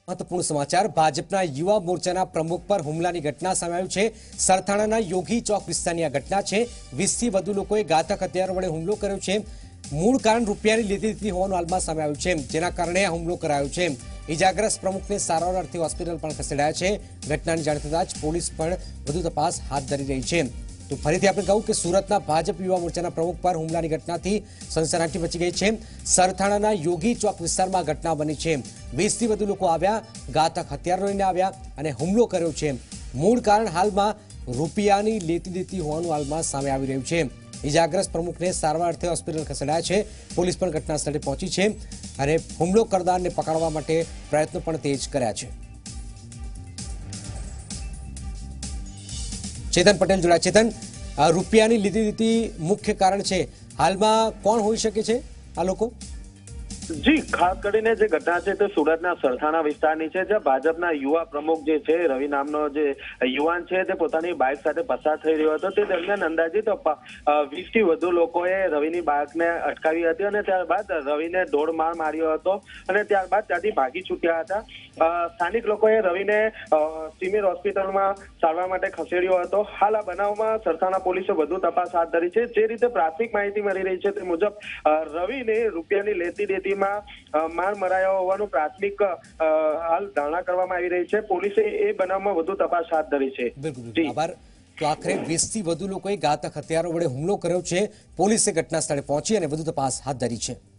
महत्वपूर्ण समाचार भाजपा युवा मोर्चाना प्रमुख पर हुमलानी घटना सामे આવી છે। સરથાણાના યોગી ચોક વિસ્તારની આ ઘટના છે। 20 થી વધુ લોકોએ ઘાતક હથિયારો વડે હુમલો કર્યો છે। મૂળ કારણ રૂપિયાની લેતી-દેતી હોવાનું હાલમાં સામે આવ્યું છે, જેના કારણે આ હુમલો કરાયો છે। ઇજાગ્રસ્ત પ્રમુખને સારવાર અર્થે હોસ્પિટલ પણ ખસેડાયા છે। ઘટનાની જાણ થતાં જ પોલીસ પણ વધુ તપાસ હાથ ધરી રહી છે। तो फरीथी आपणे कहूं कि सूरतना भाजप युवा मोर्चाना प्रमुख पर हुमलानी घटनाथी सनसनाटी मची गई है। सरथाणाना योगी चौक विस्तारमां घटना बनी है। 20 થી વધુ લોકો આવ્या, घातक हथियार लईने આવ્या અને હુમલો કર્યો છે। मूळ कारण हालमां रूपियानी लेती-देती होવાનું हालमां सामे આવી રહ્યું છે। इजाग्रस्त प्रमुखने सारवार अर्थे होस्पिटल खसेडाया છે। પોલીસ પણ ઘટનાસ્થળે પહોંચી છે અને હુમલો કરનારને પકડવા માટે પ્રયત્નો પણ તેજ કર્યા છે। चेतन पटेल जोड़ा। चेतन, रूपियानी लीधी-देती मुख्य कारण है, हाल में कोण होई शके छे आ लोको? जी, खास करीने जे घटना है तो सूरतना सरथाणा विस्तारनी है, ज्यां भाजपना युवा प्रमुख जे छे रवि नामनो जे युवान छे ते पोतानी बाइक साथे पसार थई रह्यो हतो। ते दरमियान अंदाजित 20 થી વધુ લોકોએ રવિની બાઇકને અટકાવી હતી અને ત્યારબાદ રવિને દોડ માર માર્યો હતો અને ત્યારબાદ ત્યાંથી ભાગી છૂટ્યા હતા। સ્થાનિક લોકોએ રવિને સિવિલ હોસ્પિટલમાં સારવાર માટે ખસેડ્યો હતો। હાલ આ બનાવમાં સરથાણા પોલીસે વધુ તપાસ હાથ ધરી છે। જે રીતે પ્રાથમિક માહિતી મળી રહી છે તે મુજબ રવિને રૂપિયાની લેતી-દેતી मार मराया होવાનું प्राथमिक हाल धारणा કરવામાં આવી રહી છે। પોલીસે એ બનાવમાં વધુ તપાસ હાથ ધરી છે। બિલકુલ, આભાર। તો આખરે 20 થી વધુ લોકોએ ઘાતક હથિયારો વડે હુમલો કર્યો છે। પોલીસે ઘટના સ્થળે પહોંચી અને વધુ તપાસ હાથ ધરી છે।